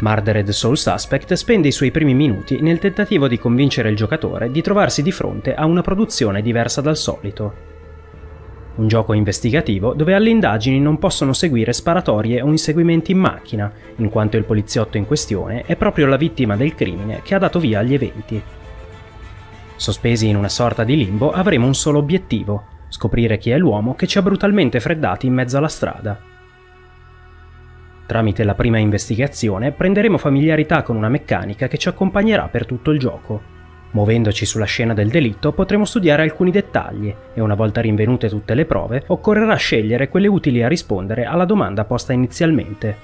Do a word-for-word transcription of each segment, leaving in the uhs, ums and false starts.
Murdered Soul Suspect spende i suoi primi minuti nel tentativo di convincere il giocatore di trovarsi di fronte a una produzione diversa dal solito. Un gioco investigativo dove alle indagini non possono seguire sparatorie o inseguimenti in macchina, in quanto il poliziotto in questione è proprio la vittima del crimine che ha dato via agli eventi. Sospesi in una sorta di limbo avremo un solo obiettivo: scoprire chi è l'uomo che ci ha brutalmente freddati in mezzo alla strada. Tramite la prima investigazione prenderemo familiarità con una meccanica che ci accompagnerà per tutto il gioco. Muovendoci sulla scena del delitto potremo studiare alcuni dettagli e una volta rinvenute tutte le prove occorrerà scegliere quelle utili a rispondere alla domanda posta inizialmente.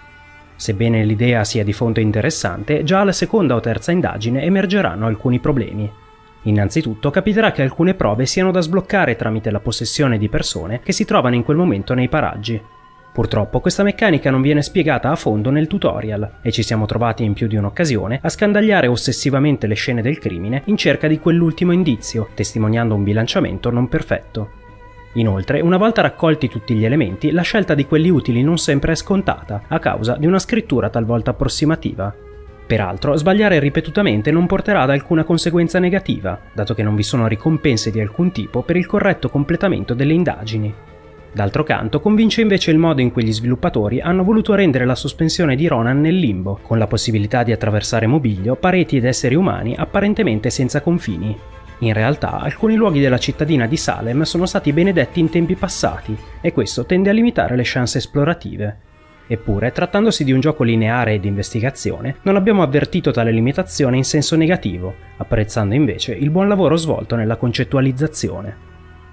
Sebbene l'idea sia di fondo interessante, già alla seconda o terza indagine emergeranno alcuni problemi. Innanzitutto capiterà che alcune prove siano da sbloccare tramite la possessione di persone che si trovano in quel momento nei paraggi. Purtroppo questa meccanica non viene spiegata a fondo nel tutorial e ci siamo trovati in più di un'occasione a scandagliare ossessivamente le scene del crimine in cerca di quell'ultimo indizio, testimoniando un bilanciamento non perfetto. Inoltre, una volta raccolti tutti gli elementi, la scelta di quelli utili non sempre è scontata, a causa di una scrittura talvolta approssimativa. Peraltro, sbagliare ripetutamente non porterà ad alcuna conseguenza negativa, dato che non vi sono ricompense di alcun tipo per il corretto completamento delle indagini. D'altro canto, convince invece il modo in cui gli sviluppatori hanno voluto rendere la sospensione di Ronan nel limbo, con la possibilità di attraversare mobilio, pareti ed esseri umani apparentemente senza confini. In realtà, alcuni luoghi della cittadina di Salem sono stati benedetti in tempi passati, e questo tende a limitare le chance esplorative. Eppure, trattandosi di un gioco lineare e di investigazione, non abbiamo avvertito tale limitazione in senso negativo, apprezzando invece il buon lavoro svolto nella concettualizzazione.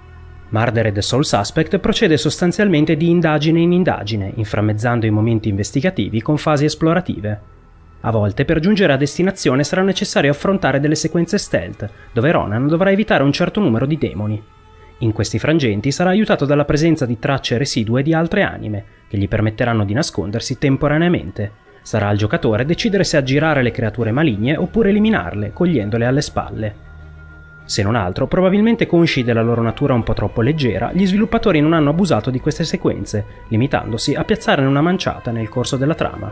Murdered Soul Suspect procede sostanzialmente di indagine in indagine, inframmezzando i momenti investigativi con fasi esplorative. A volte per giungere a destinazione sarà necessario affrontare delle sequenze stealth, dove Ronan dovrà evitare un certo numero di demoni. In questi frangenti sarà aiutato dalla presenza di tracce residue di altre anime, che gli permetteranno di nascondersi temporaneamente. Sarà al giocatore decidere se aggirare le creature maligne oppure eliminarle, cogliendole alle spalle. Se non altro, probabilmente consci della loro natura un po' troppo leggera, gli sviluppatori non hanno abusato di queste sequenze, limitandosi a piazzarne una manciata nel corso della trama.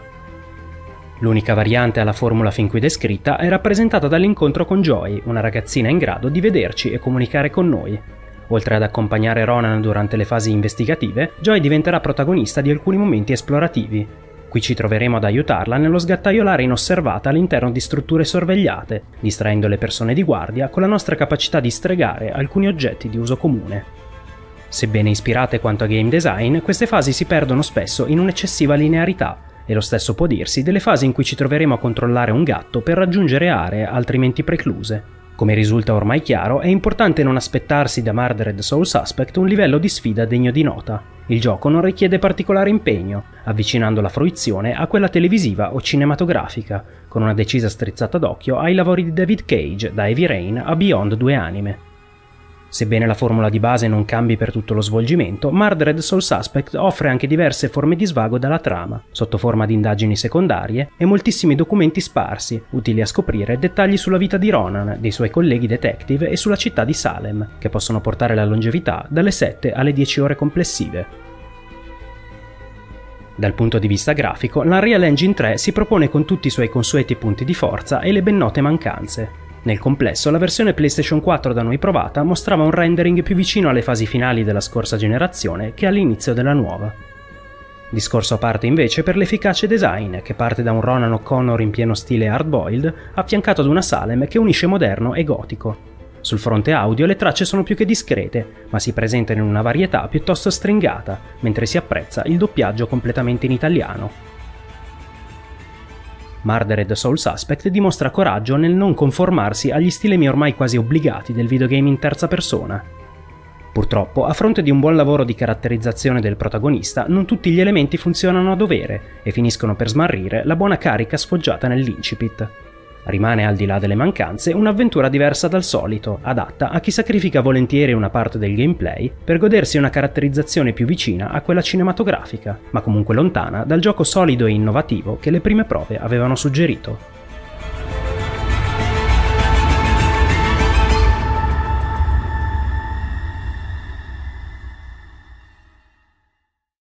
L'unica variante alla formula fin qui descritta è rappresentata dall'incontro con Joy, una ragazzina in grado di vederci e comunicare con noi. Oltre ad accompagnare Ronan durante le fasi investigative, Joy diventerà protagonista di alcuni momenti esplorativi. Qui ci troveremo ad aiutarla nello sgattaiolare inosservata all'interno di strutture sorvegliate, distraendo le persone di guardia con la nostra capacità di stregare alcuni oggetti di uso comune. Sebbene ispirate quanto a game design, queste fasi si perdono spesso in un'eccessiva linearità, e lo stesso può dirsi delle fasi in cui ci troveremo a controllare un gatto per raggiungere aree altrimenti precluse. Come risulta ormai chiaro, è importante non aspettarsi da Murdered Soul Suspect un livello di sfida degno di nota. Il gioco non richiede particolare impegno, avvicinando la fruizione a quella televisiva o cinematografica, con una decisa strizzata d'occhio ai lavori di David Cage, da Heavy Rain a Beyond due anime. Sebbene la formula di base non cambi per tutto lo svolgimento, Murdered Soul Suspect offre anche diverse forme di svago dalla trama, sotto forma di indagini secondarie e moltissimi documenti sparsi, utili a scoprire dettagli sulla vita di Ronan, dei suoi colleghi detective e sulla città di Salem, che possono portare la longevità dalle sette alle dieci ore complessive. Dal punto di vista grafico, l'Unreal Engine tre si propone con tutti i suoi consueti punti di forza e le ben note mancanze. Nel complesso, la versione PlayStation quattro da noi provata mostrava un rendering più vicino alle fasi finali della scorsa generazione che all'inizio della nuova. Discorso a parte invece per l'efficace design, che parte da un Ronan O'Connor in pieno stile hardboiled, affiancato ad una Salem che unisce moderno e gotico. Sul fronte audio le tracce sono più che discrete, ma si presentano in una varietà piuttosto stringata, mentre si apprezza il doppiaggio completamente in italiano. Murdered Soul Suspect dimostra coraggio nel non conformarsi agli stilemi ormai quasi obbligati del videogame in terza persona. Purtroppo, a fronte di un buon lavoro di caratterizzazione del protagonista, non tutti gli elementi funzionano a dovere e finiscono per smarrire la buona carica sfoggiata nell'incipit. Rimane, al di là delle mancanze, un'avventura diversa dal solito, adatta a chi sacrifica volentieri una parte del gameplay per godersi una caratterizzazione più vicina a quella cinematografica, ma comunque lontana dal gioco solido e innovativo che le prime prove avevano suggerito.